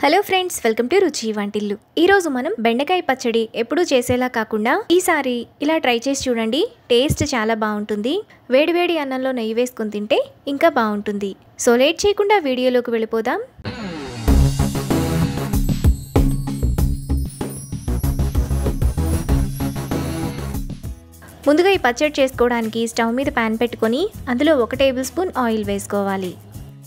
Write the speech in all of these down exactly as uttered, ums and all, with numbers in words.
Hello friends, welcome to రుచి వంటిల్లు. ఈ రోజు మనం బెండకాయ పచ్చడి ఎప్పుడూ చేసేలా కాకుండా ఈసారి ఇలా ట్రై చేసి చూడండి. టేస్ట్ చాలా బాగుంటుంది. వేడివేడి అన్నంలో నెయ్యి వేసుకొని తింటే ఇంకా బాగుంటుంది. సో లేట్ చేయకుండా వీడియోలోకి వెళ్ళిపోదాం. ముందుగా ఈ పచ్చడి చేసుకోవడానికి స్టవ్ మీద ప్యాన్ పెట్టుకొని అందులో ఒక టేబుల్ స్పూన్ ఆయిల్ వేసుకోవాలి.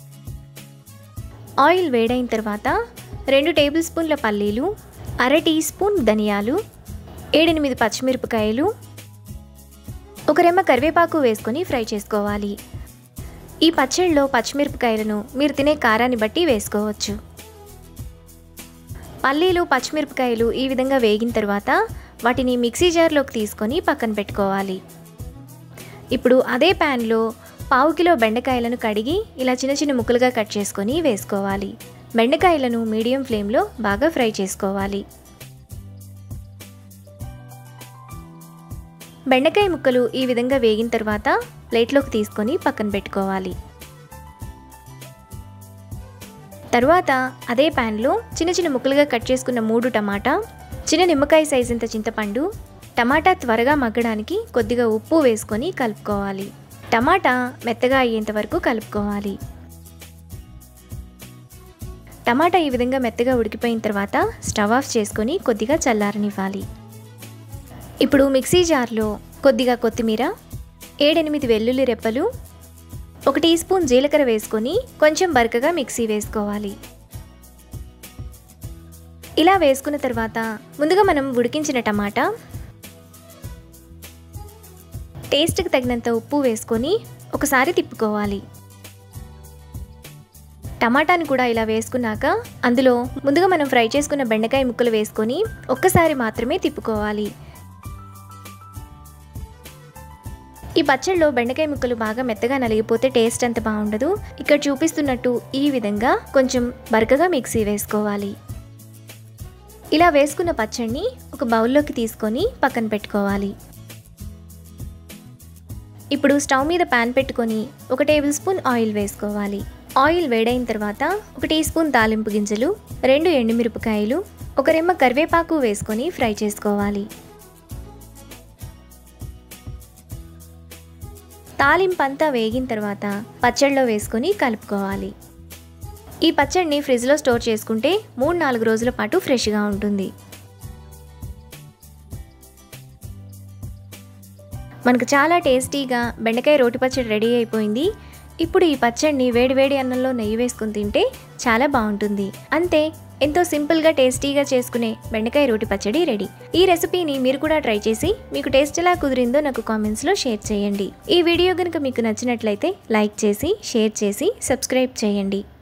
ఆయిల్ వేడైన తర్వాత రెండు టేబుల్ స్పూన్ల పల్లీలు, అర టీ స్పూన్ ధనియాలు, ఏడెనిమిది పచ్చిమిరపకాయలు, ఒక రెమ్మ కరివేపాకు వేసుకొని ఫ్రై చేసుకోవాలి. ఈ పచ్చడిలో పచ్చిమిరపకాయలను మీరు తినే కారాన్ని బట్టి వేసుకోవచ్చు. పల్లీలు పచ్చిమిరపకాయలు ఈ విధంగా వేగిన తర్వాత వాటిని మిక్సీ జార్లోకి తీసుకొని పక్కన పెట్టుకోవాలి. ఇప్పుడు అదే ప్యాన్లో పావు కిలో బెండకాయలను కడిగి ఇలా చిన్న చిన్న ముక్కలుగా కట్ చేసుకొని వేసుకోవాలి. బెండకాయలను మీడియం ఫ్లేమ్లో బాగా ఫ్రై చేసుకోవాలి. బెండకాయ ముక్కలు ఈ విధంగా వేగిన తర్వాత ప్లేట్లోకి తీసుకొని పక్కన పెట్టుకోవాలి. తర్వాత అదే ప్యాన్లో చిన్న చిన్న ముక్కలుగా కట్ చేసుకున్న మూడు టమాటా, చిన్న నిమ్మకాయ సైజ్ ఇంత చింతపండు, టమాటా త్వరగా మగ్గడానికి కొద్దిగా ఉప్పు వేసుకొని కలుపుకోవాలి. టమాటా మెత్తగా అయ్యేంత వరకు కలుపుకోవాలి. టమాటా ఈ విధంగా మెత్తగా ఉడికిపోయిన తర్వాత స్టవ్ ఆఫ్ చేసుకొని కొద్దిగా చల్లారనివ్వాలి. ఇప్పుడు మిక్సీ జార్లో కొద్దిగా కొత్తిమీర, ఏడెనిమిది వెల్లుల్లి రెప్పలు, ఒక టీ స్పూన్ జీలకర్ర వేసుకొని కొంచెం బరకగా మిక్సీ వేసుకోవాలి. ఇలా వేసుకున్న తర్వాత ముందుగా మనం ఉడికించిన టమాటా, టేస్ట్కి తగినంత ఉప్పు వేసుకొని ఒకసారి తిప్పుకోవాలి. టమాటాని కూడా ఇలా వేసుకున్నాక అందులో ముందుగా మనం ఫ్రై చేసుకున్న బెండకాయ ముక్కలు వేసుకొని ఒక్కసారి మాత్రమే తిప్పుకోవాలి. ఈ పచ్చడిలో బెండకాయ ముక్కలు బాగా మెత్తగా నలిగిపోతే టేస్ట్ అంత బాగుండదు. ఇక్కడ చూపిస్తున్నట్టు ఈ విధంగా కొంచెం బరకగా మిక్సీ వేసుకోవాలి. ఇలా వేసుకున్న పచ్చడిని ఒక బౌల్లోకి తీసుకొని పక్కన పెట్టుకోవాలి. ఇప్పుడు స్టవ్ మీద ప్యాన్ పెట్టుకొని ఒక టేబుల్ స్పూన్ ఆయిల్ వేసుకోవాలి. ఆయిల్ వేడైన తర్వాత ఒక టీ స్పూన్ తాలింపు గింజలు, రెండు ఎండుమిరపకాయలు, ఒక రెమ్మ కరివేపాకు వేసుకొని ఫ్రై చేసుకోవాలి. తాలింపు అంతా వేగిన తర్వాత పచ్చడిలో వేసుకొని కలుపుకోవాలి. ఈ పచ్చడిని ఫ్రిడ్జ్లో స్టోర్ చేసుకుంటే మూడు నాలుగు రోజుల పాటు ఫ్రెష్గా ఉంటుంది. మనకు చాలా టేస్టీగా బెండకాయ రోటి పచ్చడి రెడీ అయిపోయింది. ఇప్పుడు ఈ పచ్చడిని వేడివేడి అన్నంలో నెయ్యి వేసుకుని తింటే చాలా బాగుంటుంది. అంతే, ఎంతో సింపుల్గా టేస్టీగా చేసుకునే బెండకాయ రోటి పచ్చడి రెడీ. ఈ రెసిపీని మీరు కూడా ట్రై చేసి మీకు టేస్ట్ ఎలా కుదిరిందో నాకు కామెంట్స్లో షేర్ చేయండి. ఈ వీడియో కనుక మీకు నచ్చినట్లయితే లైక్ చేసి, షేర్ చేసి, సబ్స్క్రైబ్ చేయండి.